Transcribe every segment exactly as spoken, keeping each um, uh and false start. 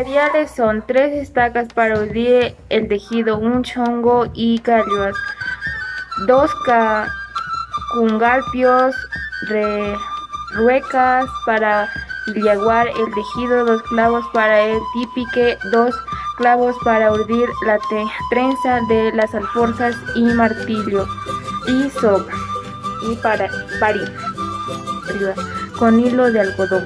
Materiales son tres estacas para urdir el tejido, un chongo y callos, dos cungalpios, re, ruecas para liaguar el tejido, dos clavos para el tipique, dos clavos para urdir la trenza de las alforjas y martillo y soga y para parir con hilo de algodón.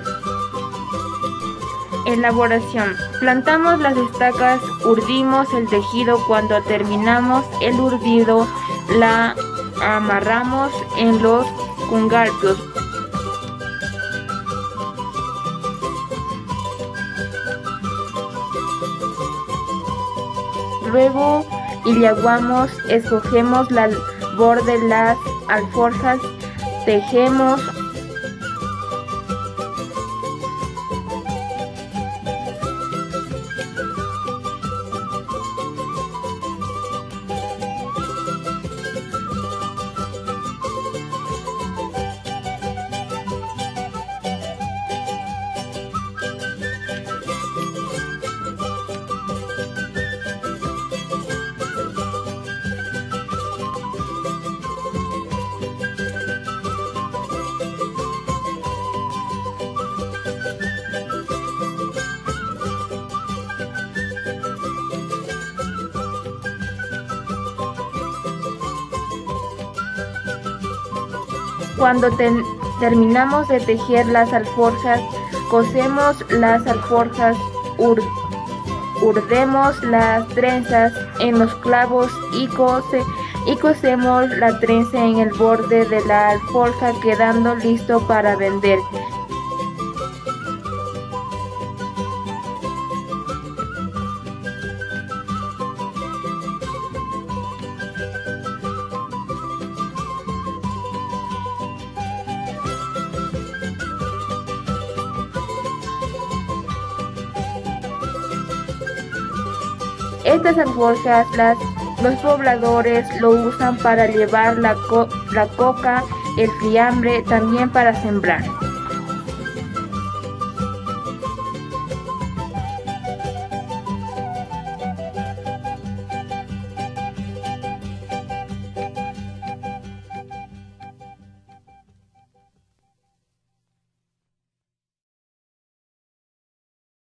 Elaboración. Plantamos las estacas, urdimos el tejido. Cuando terminamos el urdido, la amarramos en los cungalpios. Luego liaguamos, escogemos la borde de las alforjas, tejemos Cuando ten, terminamos de tejer las alforjas, cosemos las alforjas, ur, urdemos las trenzas en los clavos y, cose, y cosemos la trenza en el borde de la alforja, quedando listo para vender. Estas alforjas, las, los pobladores lo usan para llevar la, co, la coca, el fiambre, también para sembrar.